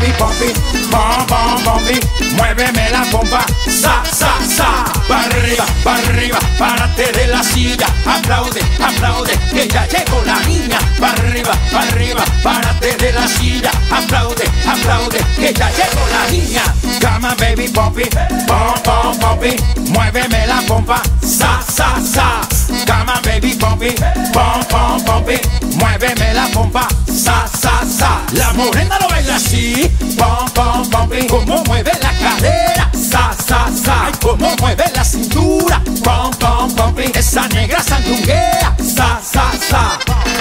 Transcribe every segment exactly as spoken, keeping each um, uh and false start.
baby pompi, pom pom pompi, muéveme la pompa, sa sa sa, para arriba, para arriba, párate de la silla, aplaude, aplaude, que ya llegó la niña, para arriba, para arriba, párate de la silla, aplaude, aplaude, que ya llegó la niña. Come on baby pompi, pom pom pompi, muéveme la pompa, sa sa sa. Come on baby pompi, pom pom pompi, muéveme la pompa, sa sa sa. La morena lo baila así, pom pom pompi, como mueve la cadera, sa sa sa. Ay, como mueve la cintura, pom pom pompi, esa negra sandunguea, sa sa sa.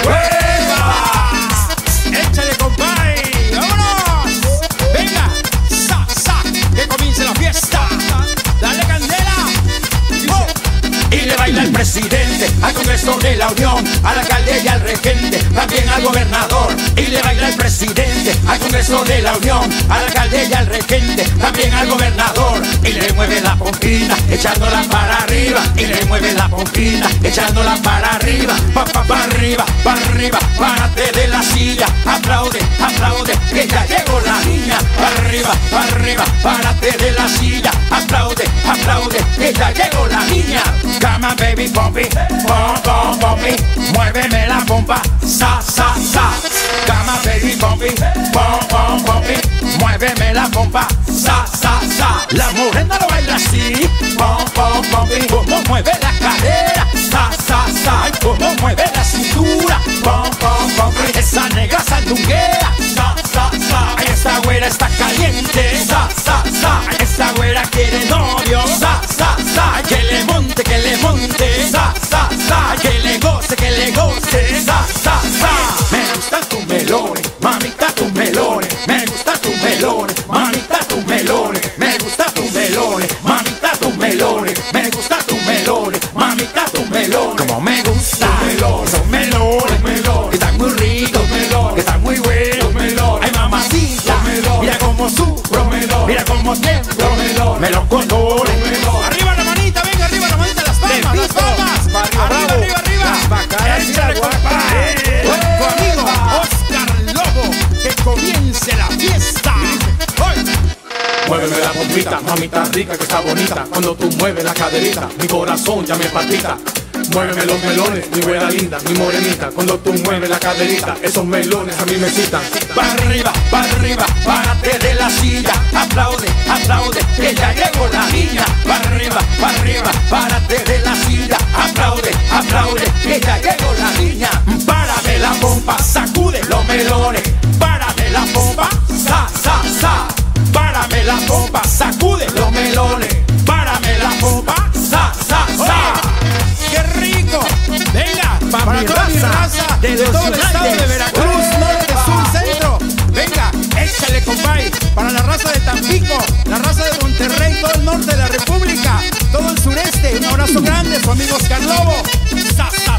¡Hueva! Échale compadre, vámonos. Venga, sa sa, que comience la fiesta. Dale candela. Oh. Y le baila el presidente, al Congreso de la Unión, al alcalde y al regente, también al gobernador. Y le baila el presidente, al Congreso de la Unión, al alcalde y al regente, también al gobernador. Y le mueve la pompita, echándola para arriba. Y le mueve la pompita, echándola para arriba. Pa, pa, pa arriba, para arriba, párate de la silla. Aplaude, aplaude, que ya llegó la niña. Para arriba, para arriba, párate de la silla. Aplaude, aplaude, que ya llegó la niña. Come on baby pompi, pom pom pompi, muéveme la pompa, sa sa sa. Come on baby pompi, pom pom pompi, muéveme la pompa, sa sa sa. La morena lo baila así, pom pom pompi, como mueve la cadera, sa sa sa. Ay, como mueve la cintura, pom pom pompi, esa negra sandunguea, sa sa sa. Ay, esta güera está caliente, sa sa sa. Ay, esta güera quiere novio, sa sa sa. Ay, que le monte, que le monte, sa sa sa. Ay, que le goce, que le goce, sa sa sa. Me gustan tus melones, mamita tus melones. Me gustan tus melones, mamita tus melones. Me gustan tus melones, mamita tus melones. Me gustan tus melones, mamita tus melones. Como me gustan esos melones, melones, que están muy ricos, melones, que están muy buenos, melones. Ay mamacita, mira cómo sufro, mira cómo tiemblo, me los colores. Arriba la manita, venga, arriba la manita, las palmas, las palmas. Arriba, arriba, arriba. Échale compadre. Tu amigo Oscar Lobo, que comience la fiesta. Muéveme la pompita, mamita rica que está bonita. Cuando tú mueves la caderita, mi corazón ya me palpita. Muéveme los melones, mi güera linda, mi morenita. Cuando tú mueves la caderita, esos melones a mí me citan. Para arriba, para arriba, párate de la silla. Aplaude, aplaude, que ya llegó la niña. Para arriba, para arriba, párate de la silla. Aplaude, aplaude, que ya llegó la niña. Párame la pompa, sacude los melones. Párame la pompa, sa, sa, sa. Párame la pompa, sacude los melones. Párame la pompa, sa, sa, sa. ¡Qué rico! Venga, para, para toda mi raza de, de todo el estado de Veracruz, norte, sur, centro. Venga, échale compadre. Para la raza de Tampico, la raza de Monterrey, todo el norte de la República, todo el sureste. Un abrazo grande, su amigo Oscar Lobo. ¡Sa, sa!